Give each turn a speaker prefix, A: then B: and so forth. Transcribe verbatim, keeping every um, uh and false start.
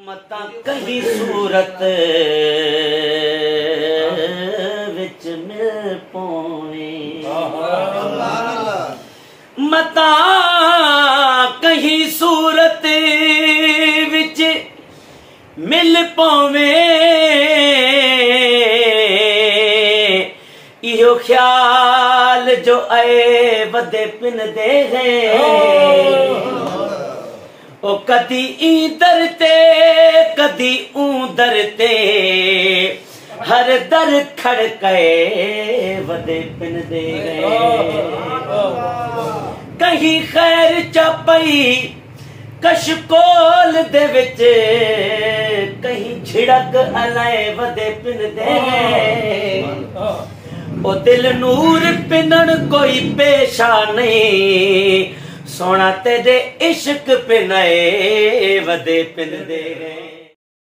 A: मता कहीं सूरत विच मिल पोवे, मता कहीं सूरत विच मिल पोवे, इहो ख्याल जो आए वदे पिन दे है। ओ कदी ईदर ते कदी ऊदर ते हर दर खड़के वदे पिन दे कहीं खैर चपई कशकोल दे विच कहीं झिड़क अलाए वदे पिन दे। ओ दिल नूर पिनन कोई पेशा नहीं, सोना तेरे इश्क पे नए वदे पिन दे।